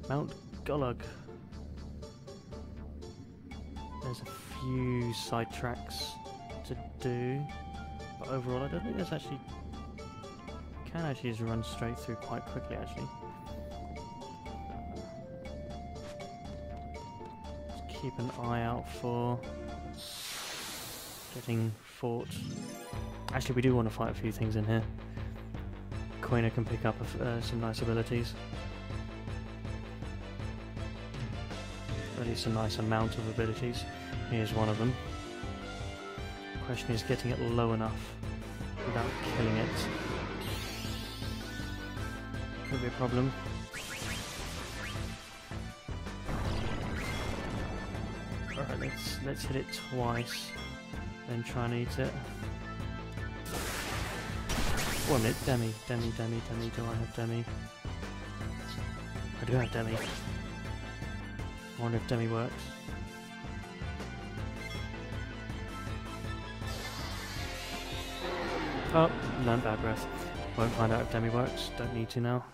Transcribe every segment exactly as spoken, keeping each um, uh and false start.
Mount Gullug. There's a few side tracks to do, but overall I don't think there's actually... Can actually just run straight through quite quickly actually. Just keep an eye out for getting fought. Actually, we do want to fight a few things in here. Quina can pick up uh, some nice abilities. At least a nice amount of abilities. Here's one of them. The question is getting it low enough without killing it. Could be a problem. Alright, let's let's hit it twice, then try and eat it. One minute, Demi, Demi, Demi, Demi, do I have Demi? I do have Demi. I wonder if Demi works. Oh, learned bad breath. Won't find out if Demi works, don't need to now.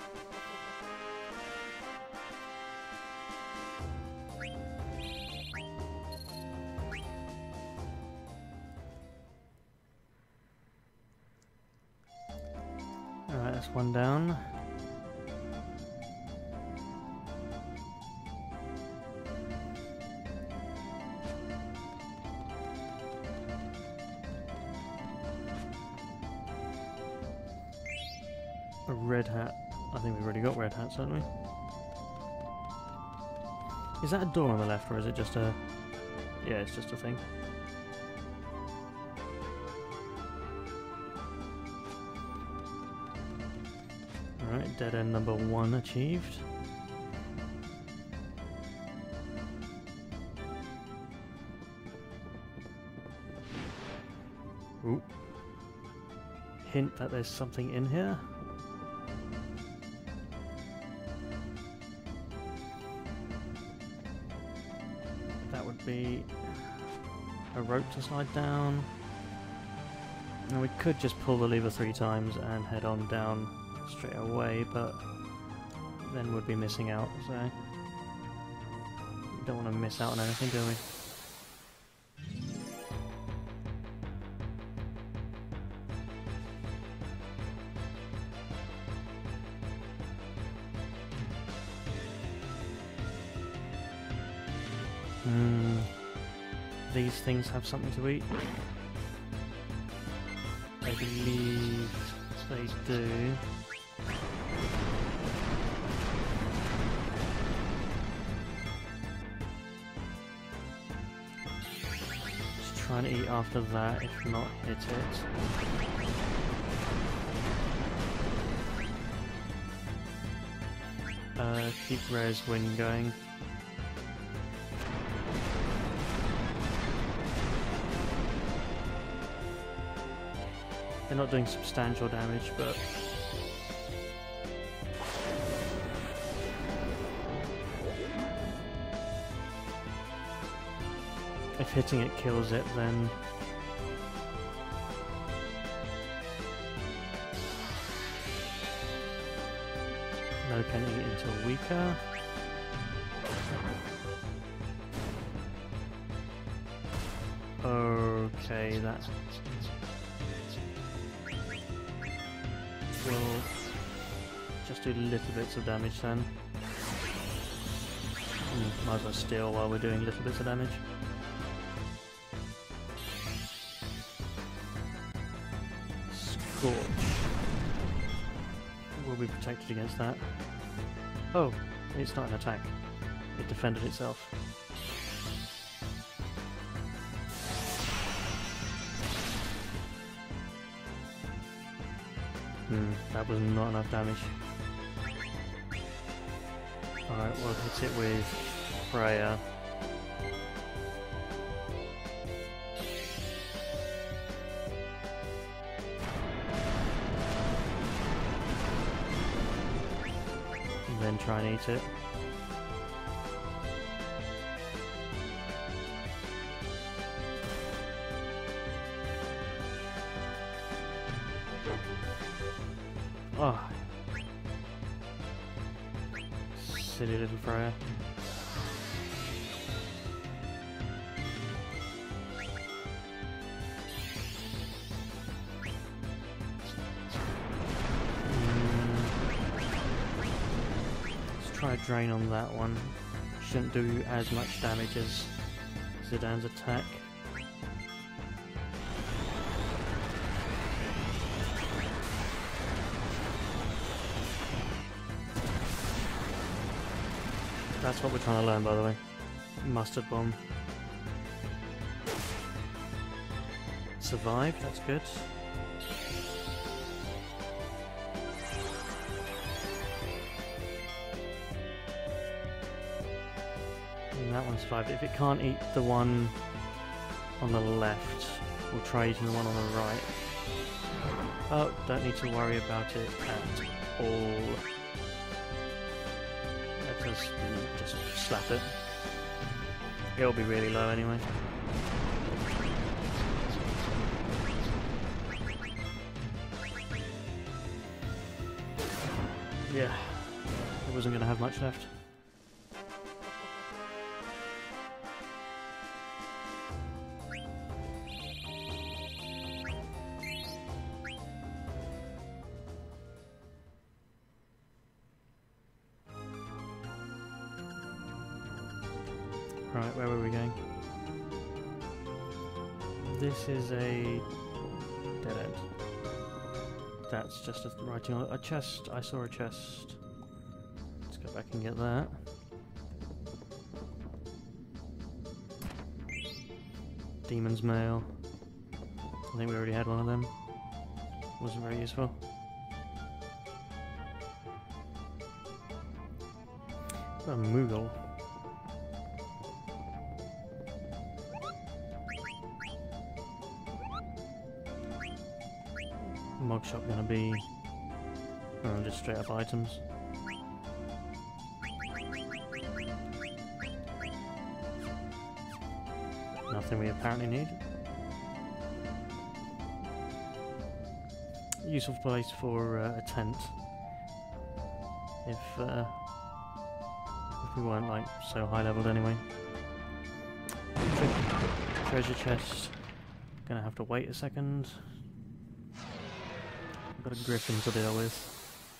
Alright, that's one down. A red hat. I think we've already got red hats, haven't we? Is that a door on the left, or is it just a... Yeah, it's just a thing. Alright, dead end number one achieved. Ooh. Hint that there's something in here. That would be a rope to slide down. And we could just pull the lever three times and head on down straight away, but then we'd be missing out, so we don't want to miss out on anything, do we? Hmm. These things have something to eat. I believe they do. Just trying to eat after that, if not hit it. Uh, keep Res Wing going. They're not doing substantial damage, but if hitting it kills it, then no can eat until weaker. Okay, that will just do little bits of damage then. Mm, might as well steal while we're doing little bits of damage. Scorch. Will be protected against that. Oh, it's not an attack. It defended itself. Hmm, that was not enough damage. Alright, we'll hit it with Freya. And then try and eat it. Oh. Silly little Freya. Try a drain on that one. Shouldn't do as much damage as Zidane's attack. That's what we're trying to learn, by the way. Mustard Bomb. Survived, that's good. That one survived. If it can't eat the one on the left, we'll try eating the one on the right. Oh, don't need to worry about it at all. Let's just, just slap it. It'll be really low anyway. Yeah, it wasn't going to have much left. Right, where were we going? This is a dead end. That's just a writing on a chest. I saw a chest. Let's go back and get that. Demon's Mail. I think we already had one of them. Wasn't very useful. A Moogle. Mog shop gonna be oh, just straight up items. Nothing we apparently need. Useful place for uh, a tent if uh, if we weren't like so high leveled anyway. Tre treasure chest. Gonna have to wait a second. Got a griffin to deal with.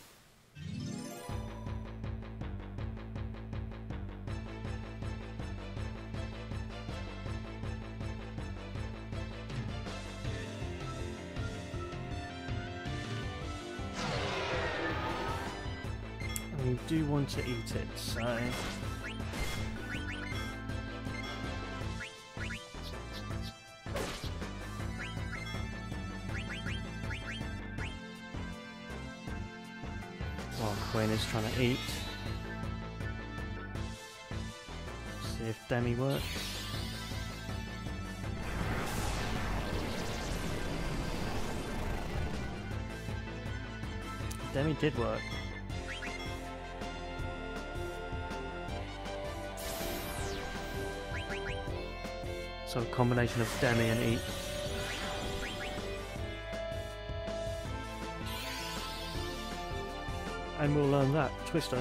And we do want to eat it, so... Queen is trying to eat. See if Demi works. Demi did work. So a combination of Demi and eat. And we'll learn that. Twister.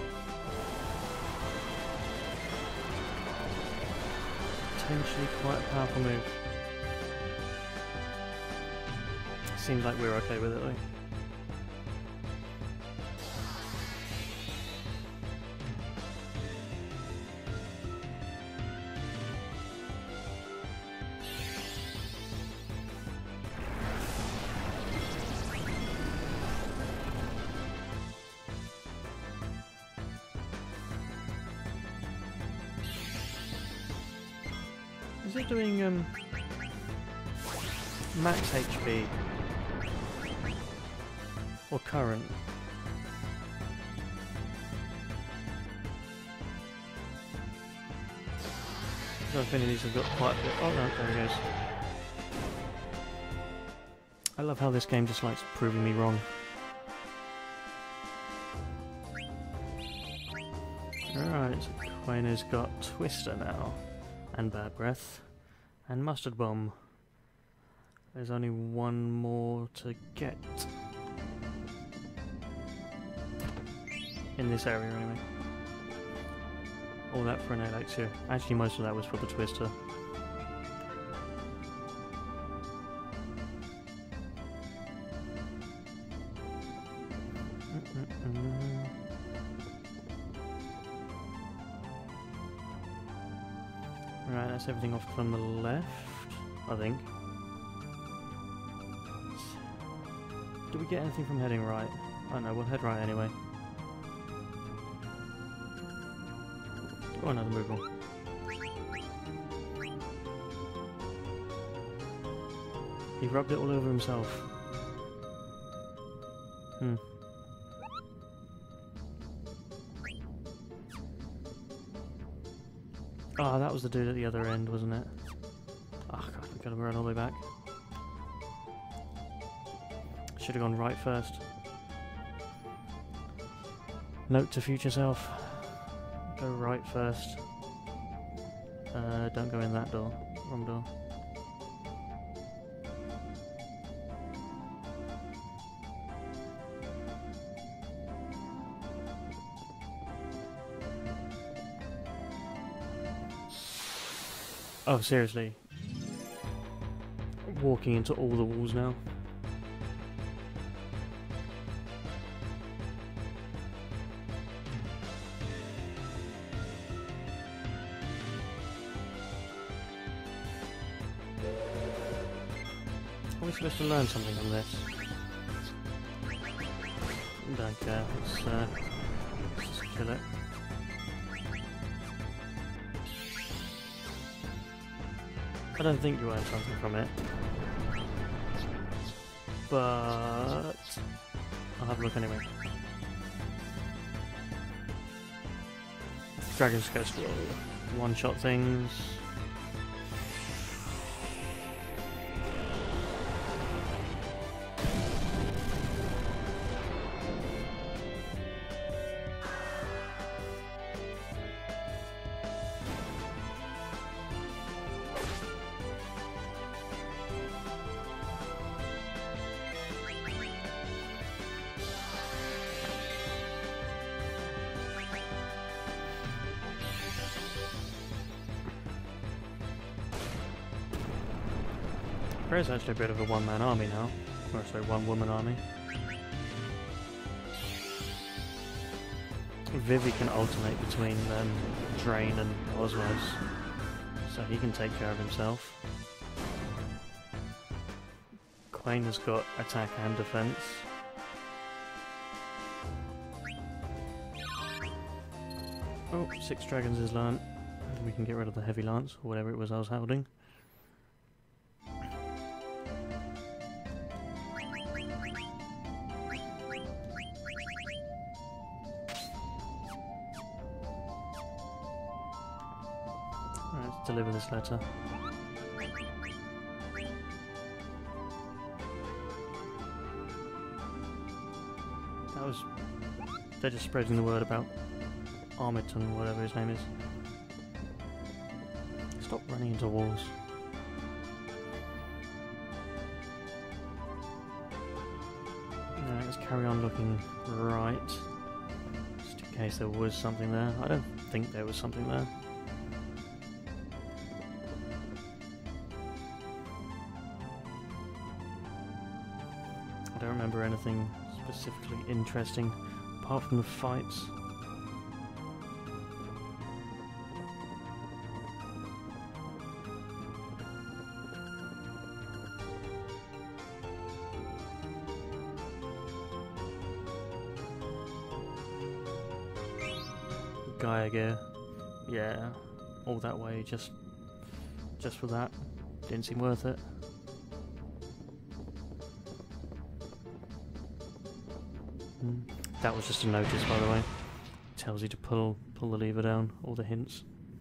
Potentially quite a powerful move. Seems like we're okay with it though. Is it doing um, max H P or current? I don't think these have got quite a bit. Oh no, there he goes. I love how this game just likes proving me wrong. Alright, so Quaino's got Twister now. And Bad Breath. And Mustard Bomb. There's only one more to get. In this area, anyway. All that for an elixir. Actually, most of that was for the twister. Mm-mm-mm. Right, that's everything off from the left, I think. Do we get anything from heading right? I don't know, we'll head right anyway. Oh, another Moogle. He rubbed it all over himself. Hmm. Oh, that was the dude at the other end, wasn't it? Oh god, we've got to run all the way back. Should have gone right first. Note to future self. Go right first. Uh, don't go in that door. Wrong door. Oh, seriously. Walking into all the walls now. Are we supposed to learn something from this? Don't care, let's, uh, let's just kill it. I don't think you learn something from it. But I'll have a look anyway. Dragon Scale Scroll. One-shot things. There's actually a bit of a one-man army now. Or sorry, one-woman army. Vivi can alternate between um, Drain and Osmos, so he can take care of himself. Quain has got attack and defense. Oh, six dragons is learnt. We can get rid of the heavy lance, or whatever it was I was holding. Deliver this letter. That was... They're just spreading the word about Armiton, whatever his name is. Stop running into walls. Right, let's carry on looking right. Just in case there was something there. I don't think there was something there. I don't remember anything specifically interesting apart from the fights. Gaia, yeah, all that way just just for that. Didn't seem worth it. That was just a notice, by the way. Tells you to pull pull the lever down, all the hints.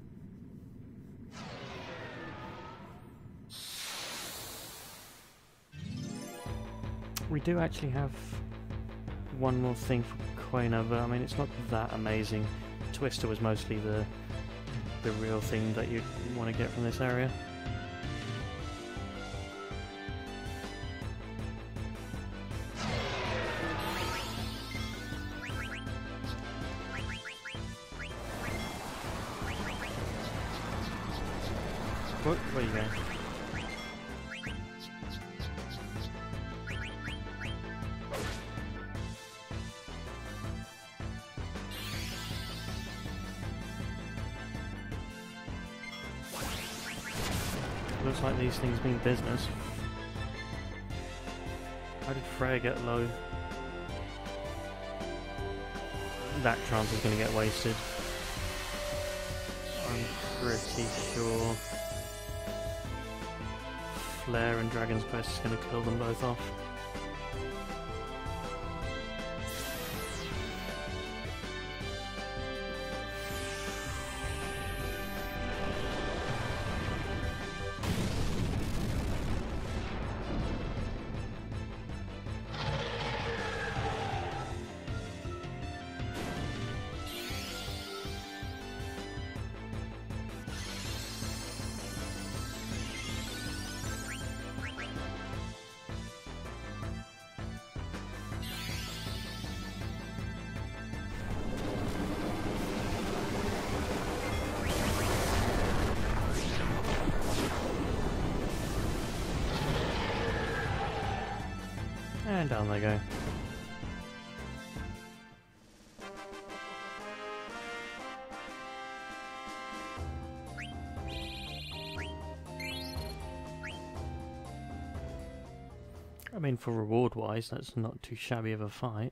We do actually have one more thing for Quaina, but I mean it's not that amazing. Twister was mostly the the real thing that you want to get from this area. What? Where are you going? Looks like these things mean business. How did Freya get low? That chance is going to get wasted. I'm pretty sure Flare and Dragon's Quest is going to kill them both off. And down they go. I mean, for reward wise, that's not too shabby of a fight.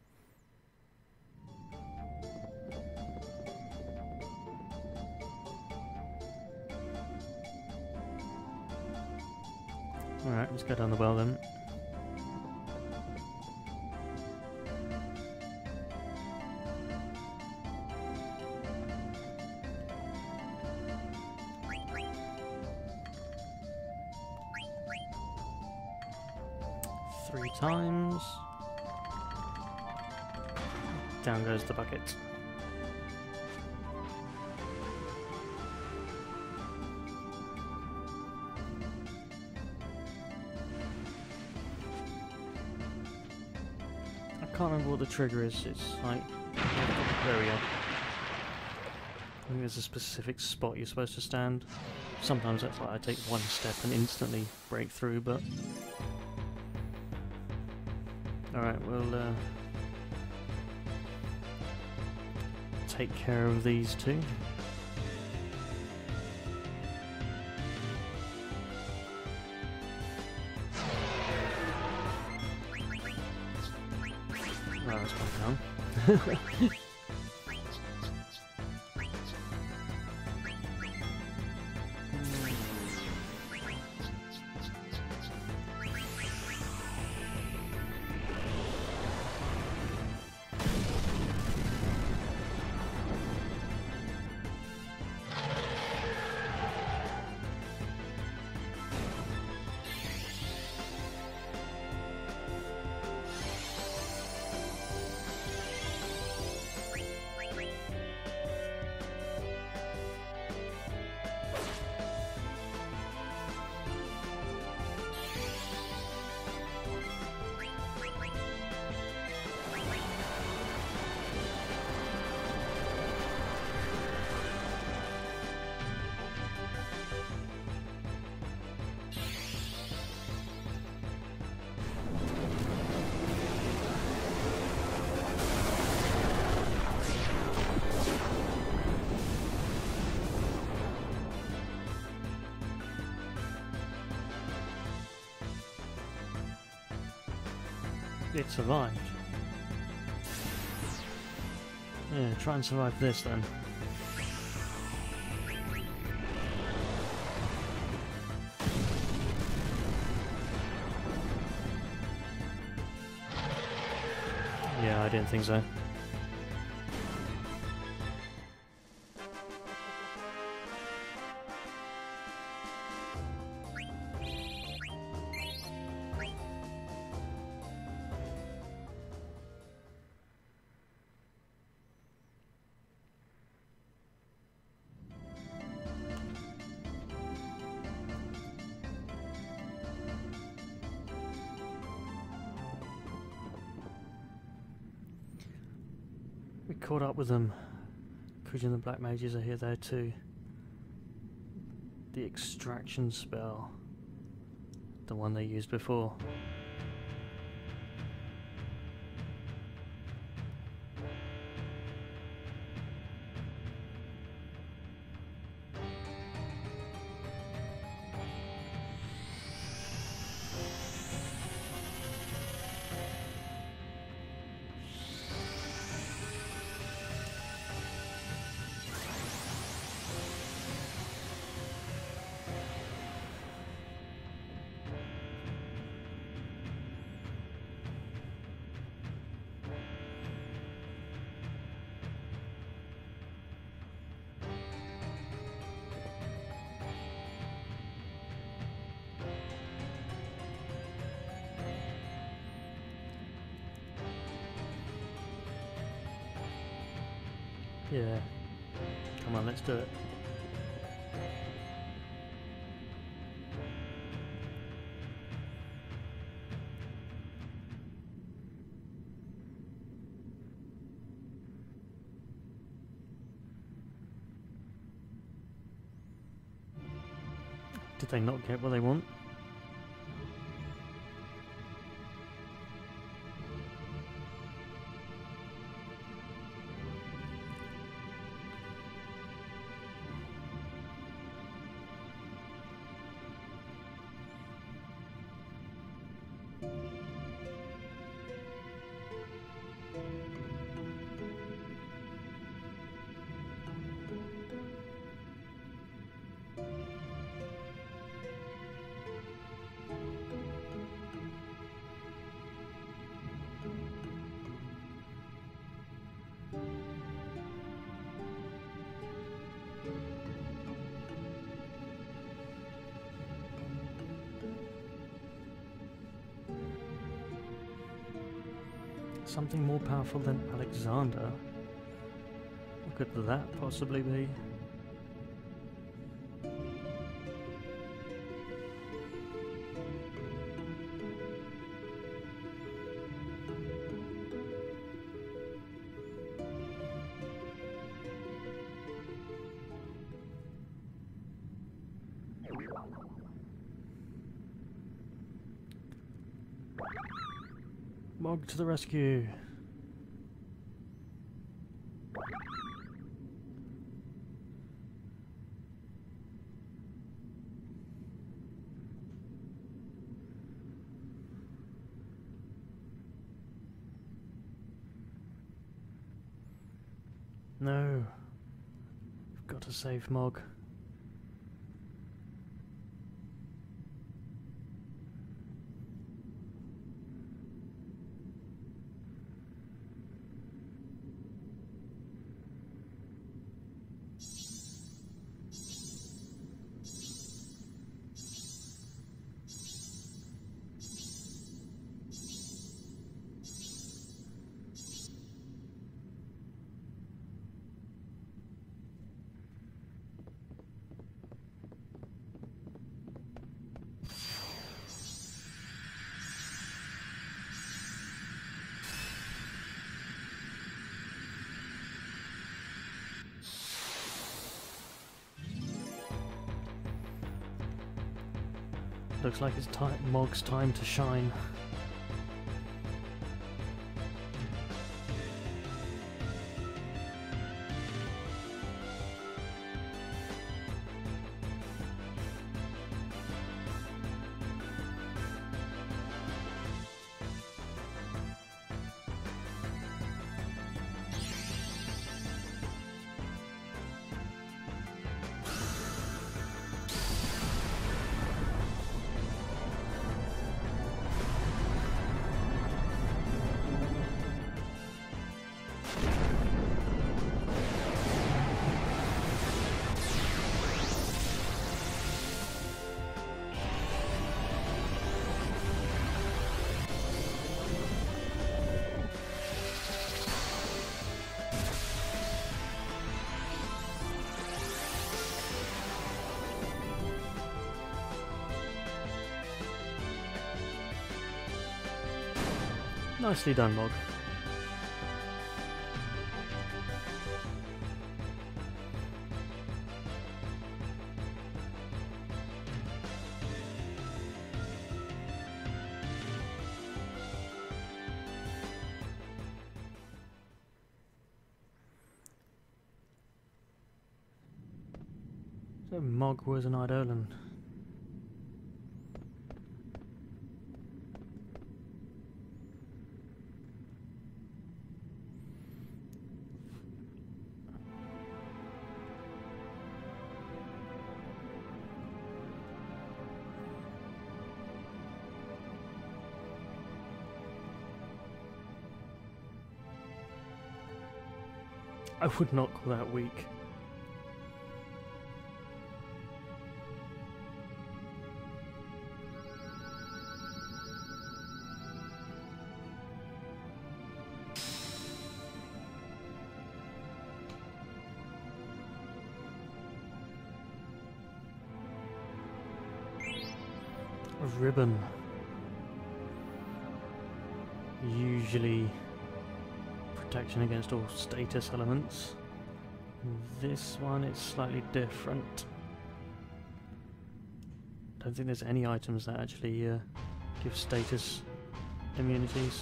Alright, let's go down the well then. Three times. Down goes the bucket. I can't remember what the trigger is. It's like... there we go. I think there's a specific spot you're supposed to stand. Sometimes that's like I take one step and instantly break through, but... Alright, we'll uh, take care of these two. Oh, that's quite down. It survived. Yeah, try and survive this then. Yeah, I didn't think so. We caught up with them. Kuja and the Black Mages are here there too. the extraction spell, the one they used before. Yeah. Come on, let's do it. Did they not get what they want? Something more powerful than Alexander? What could that possibly be? Mog to the rescue! No, we've got to save Mog. Looks like it's time, Mog's time to shine. Nicely done, Mog. So Mog was an Eidolon. I would not call that weak. A ribbon. Usually protection against all status elements. This one is slightly different. Don't think there's any items that actually uh, give status immunities.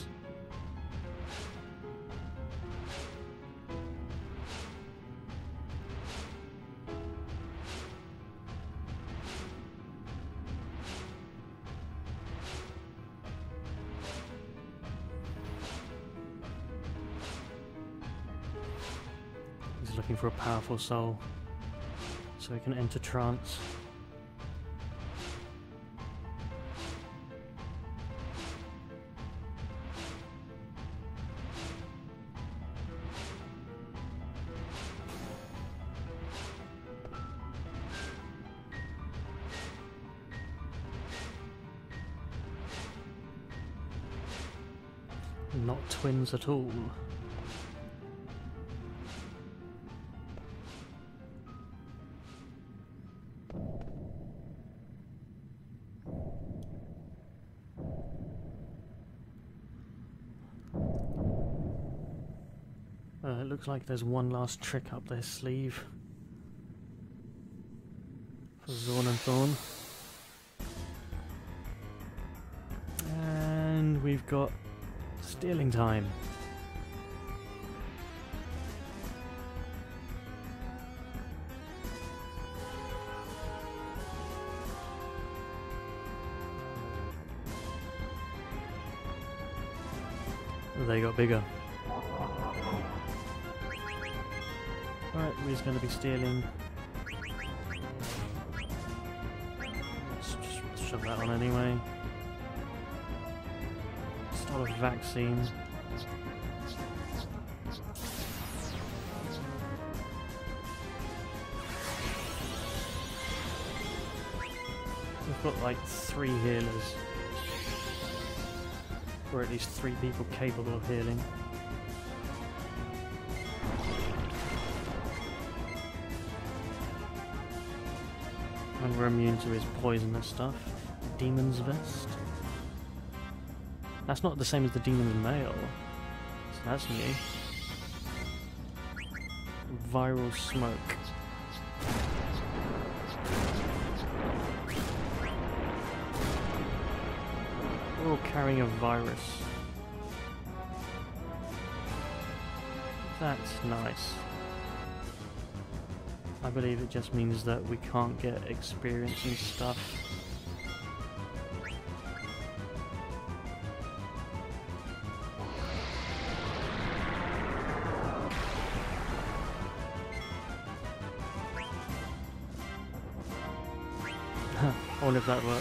Looking for a powerful soul so he can enter trance. Not twins at all. Uh, it looks like there's one last trick up their sleeve for Zorn and Thorn. And we've got stealing time. They got bigger. Right, we're just going to be stealing. Let's just shove that on anyway. Start a vaccine. We've got like three healers. Or at least three people capable of healing. And we're immune to his poisonous stuff. Demon's Vest. That's not the same as the Demon's Mail. So that's new. Viral Smoke. We're all carrying a virus. That's nice. I believe it just means that we can't get experience and stuff. I wonder if that worked.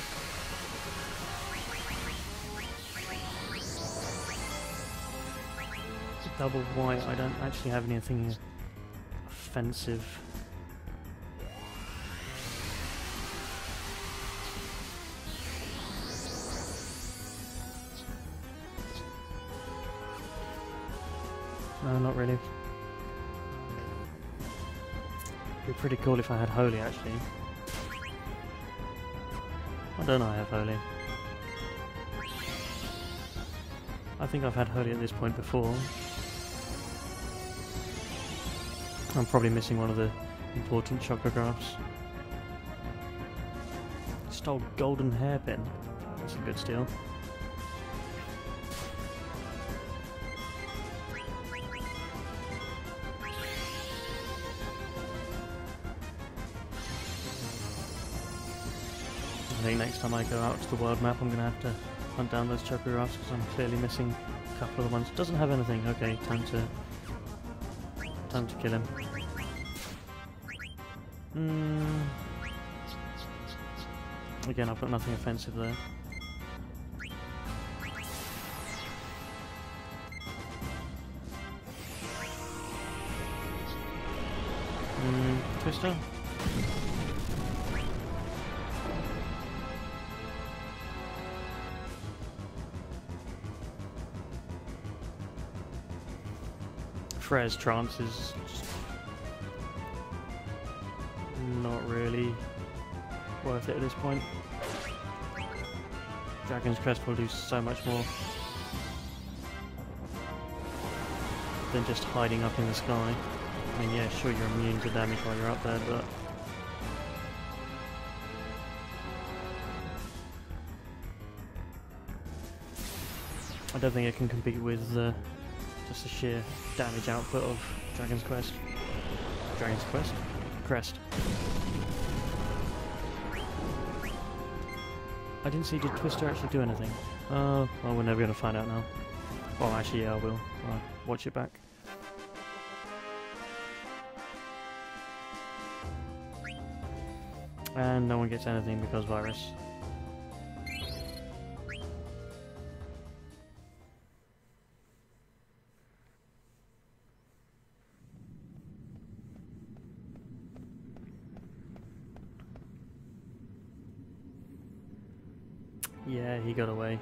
Double white, I don't actually have anything offensive. No, not really. It'd be pretty cool if I had Holy, actually. Why don't I have Holy? I think I've had Holy at this point before. I'm probably missing one of the important chocographs. Stole golden hairpin. That's a good steal. I think next time I go out to the world map I'm going to have to hunt down those Chocographs because I'm clearly missing a couple of the ones. Doesn't have anything. Okay, time to time to kill him. Hmm. Again, I've got nothing offensive there. Hmm. Twister. Frez Trance is just not really worth it at this point. Dragon's Crest will do so much more than just hiding up in the sky. I mean, yeah, sure, you're immune to damage while you're up there, but I don't think it can compete with uh, just the sheer damage output of Dragon's Quest. Dragon's Quest? Crest. I didn't see, did Twister actually do anything? Uh, well, we're never going to find out now. Well, actually, yeah, I will. I'll watch it back. And no one gets anything because virus. Yeah, he got away.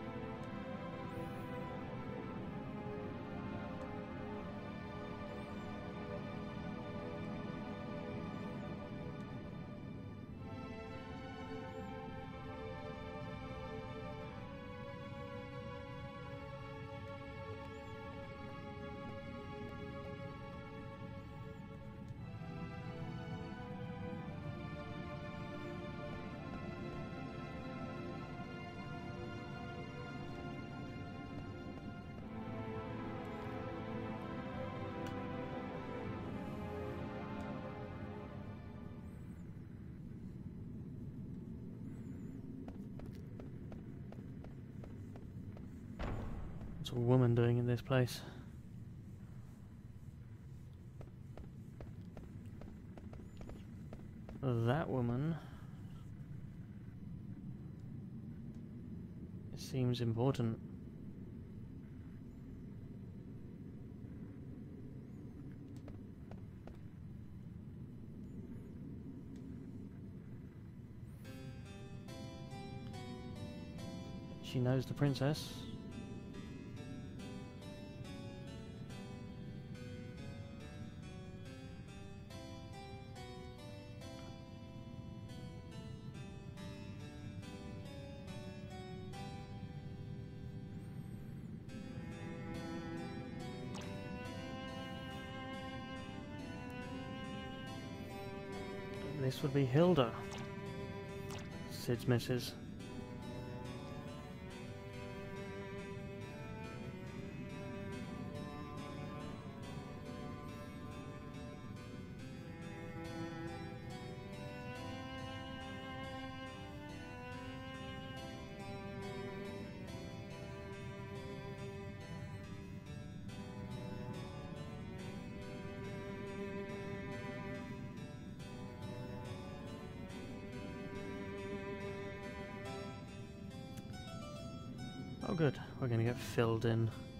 What's a woman doing in this place? That woman... It seems important. She knows the princess. This would be Hilda, Cid's missus. Oh good, we're going to get filled in.